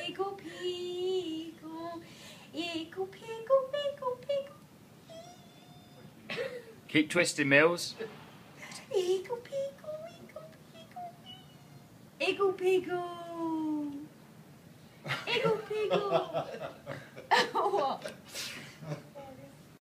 Eagle peagle, eagle peagle, eagle peagle. Keep twisting, Mills. Eagle peagle, eagle peagle. Eagle peagle. Eagle peagle. What?